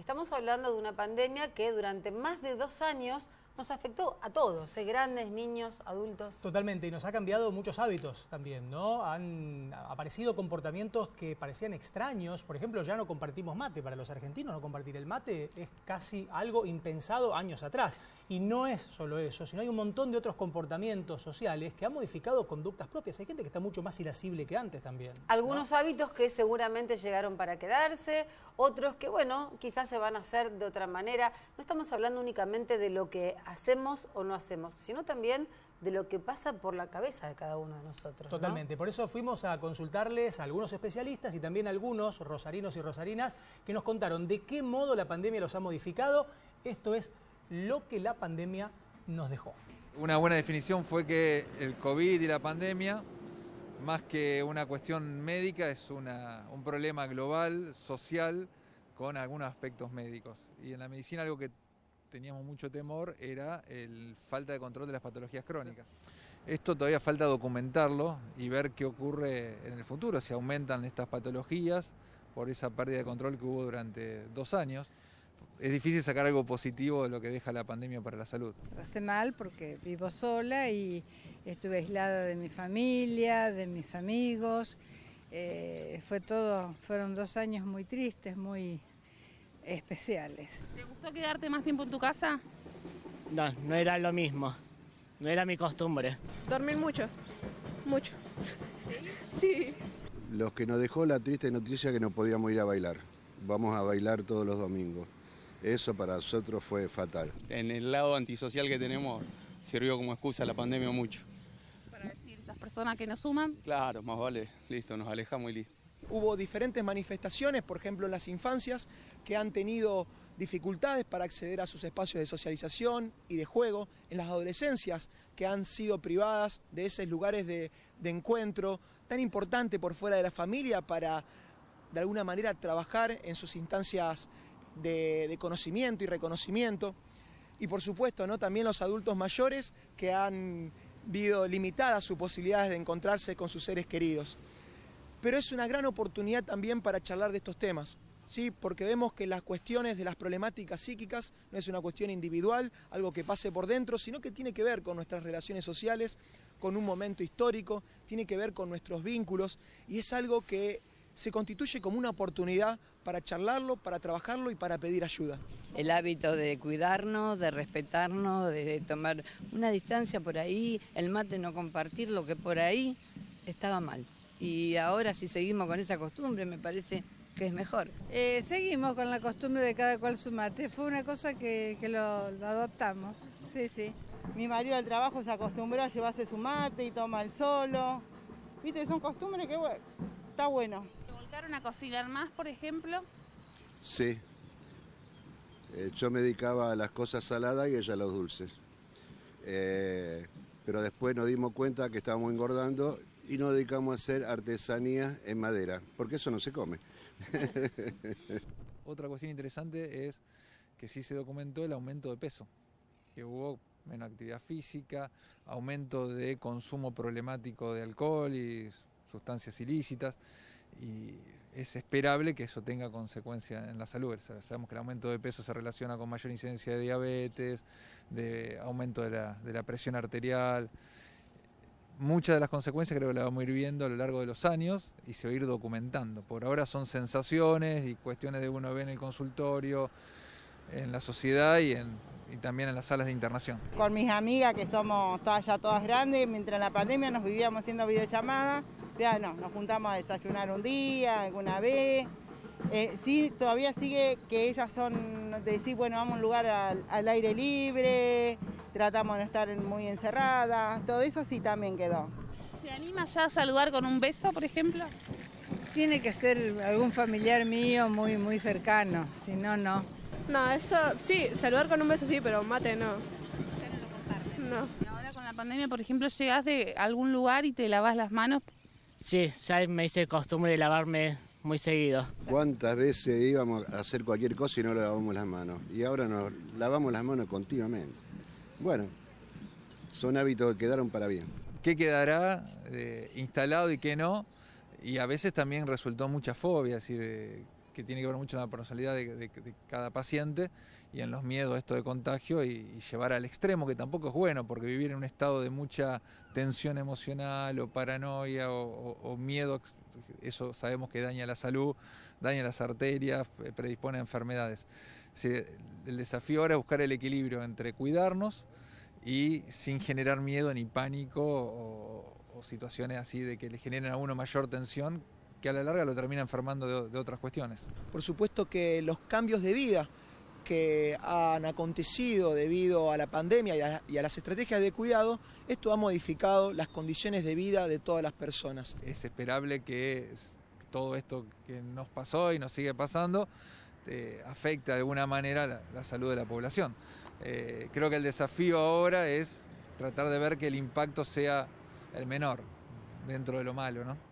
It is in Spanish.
Estamos hablando de una pandemia que durante más de 2 años nos afectó a todos, grandes, niños, adultos. Totalmente, y nos ha cambiado muchos hábitos también, ¿no? Han aparecido comportamientos que parecían extraños. Por ejemplo, ya no compartimos mate. Para los argentinos no compartir el mate es casi algo impensado años atrás. Y no es solo eso, sino hay un montón de otros comportamientos sociales que han modificado conductas propias. Hay gente que está mucho más irascible que antes también, ¿no? Algunos hábitos que seguramente llegaron para quedarse, otros que, bueno, quizás se van a hacer de otra manera. No estamos hablando únicamente de lo que hacemos o no hacemos, sino también de lo que pasa por la cabeza de cada uno de nosotros. Totalmente, ¿no? Por eso fuimos a consultarles a algunos especialistas y también a algunos rosarinos y rosarinas que nos contaron de qué modo la pandemia los ha modificado. Esto es lo que la pandemia nos dejó. Una buena definición fue que el COVID y la pandemia, más que una cuestión médica, es un problema global, social, con algunos aspectos médicos. Y en la medicina algo que teníamos mucho temor era la falta de control de las patologías crónicas. Esto todavía falta documentarlo y ver qué ocurre en el futuro, si aumentan estas patologías por esa pérdida de control que hubo durante 2 años. Es difícil sacar algo positivo de lo que deja la pandemia para la salud. Pasé mal porque vivo sola y estuve aislada de mi familia, de mis amigos. Fueron 2 años muy tristes, muy especiales. ¿Te gustó quedarte más tiempo en tu casa? No, no era lo mismo. No era mi costumbre. Dormir mucho. Sí. Los que nos dejó la triste noticia que no podíamos ir a bailar. Vamos a bailar todos los domingos. Eso para nosotros fue fatal. En el lado antisocial que tenemos sirvió como excusa la pandemia mucho. Para decir, esas personas que nos suman. Claro, más vale, listo, nos alejamos y listo. Hubo diferentes manifestaciones, por ejemplo en las infancias, que han tenido dificultades para acceder a sus espacios de socialización y de juego, en las adolescencias, que han sido privadas de esos lugares de encuentro tan importante por fuera de la familia para, de alguna manera, trabajar en sus instancias de conocimiento y reconocimiento. Y por supuesto, ¿no?, también los adultos mayores que han visto limitadas sus posibilidades de encontrarse con sus seres queridos. Pero es una gran oportunidad también para charlar de estos temas, ¿sí? Porque vemos que las cuestiones de las problemáticas psíquicas no es una cuestión individual, algo que pase por dentro, sino que tiene que ver con nuestras relaciones sociales, con un momento histórico, tiene que ver con nuestros vínculos, y es algo que se constituye como una oportunidad para charlarlo, para trabajarlo y para pedir ayuda. El hábito de cuidarnos, de respetarnos, de tomar una distancia por ahí, el mate no compartir, lo que por ahí estaba mal. Y ahora si seguimos con esa costumbre me parece que es mejor. Seguimos con la costumbre de cada cual su mate, fue una cosa que lo adoptamos, sí. Mi marido al trabajo se acostumbró a llevarse su mate y toma el solo. Viste, son costumbres que bueno, está bueno. ¿Te volcaron a cocinar más, por ejemplo? Sí. Yo me dedicaba a las cosas saladas y ella a los dulces. Pero después nos dimos cuenta que estábamos engordando y nos dedicamos a hacer artesanías en madera, porque eso no se come. Otra cuestión interesante es que sí se documentó el aumento de peso, que hubo menos actividad física, aumento de consumo problemático de alcohol y sustancias ilícitas, y es esperable que eso tenga consecuencias en la salud. Sabemos que el aumento de peso se relaciona con mayor incidencia de diabetes, de aumento de la presión arterial. Muchas de las consecuencias creo que las vamos a ir viendo a lo largo de los años y se va a ir documentando. Por ahora son sensaciones y cuestiones de uno ve en el consultorio, en la sociedad y también en las salas de internación. Con mis amigas, que somos todas grandes, mientras en la pandemia nos vivíamos haciendo videollamadas, ya no, nos juntamos a desayunar un día, alguna vez. Sí, todavía sigue que ellas son de decir, bueno, vamos a un lugar al aire libre, tratamos de no estar muy encerradas, todo eso sí también quedó. ¿Se anima ya a saludar con un beso, por ejemplo? Tiene que ser algún familiar mío muy cercano, si no, no. No, eso sí, saludar con un beso sí, pero mate no. Ya no lo comparten. No. Y ahora con la pandemia, por ejemplo, llegas de algún lugar y te lavas las manos. Sí, ya me hice costumbre de lavarme muy seguido. ¿Cuántas veces íbamos a hacer cualquier cosa y no lavamos las manos? Y ahora nos lavamos las manos continuamente. Bueno, son hábitos que quedaron para bien. ¿Qué quedará instalado y qué no? Y a veces también resultó mucha fobia, es decir, que tiene que ver mucho en la personalidad de cada paciente y en los miedos esto de contagio y llevar al extremo, que tampoco es bueno, porque vivir en un estado de mucha tensión emocional o paranoia o miedo, eso sabemos que daña la salud, daña las arterias, predispone a enfermedades. El desafío ahora es buscar el equilibrio entre cuidarnos y sin generar miedo ni pánico o situaciones así de que le generen a uno mayor tensión, que a la larga lo termina enfermando de otras cuestiones. Por supuesto que los cambios de vida que han acontecido debido a la pandemia y a las estrategias de cuidado, esto ha modificado las condiciones de vida de todas las personas. Es esperable que todo esto que nos pasó y nos sigue pasando afecte de alguna manera la salud de la población. Creo que el desafío ahora es tratar de ver que el impacto sea el menor dentro de lo malo, ¿no?